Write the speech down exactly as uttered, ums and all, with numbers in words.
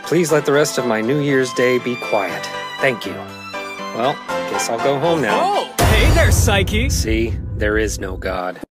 Please let the rest of my New Year's Day be quiet. Thank you. Well, guess I'll go home now. Oh, hey there, Saiki. See, there is no God.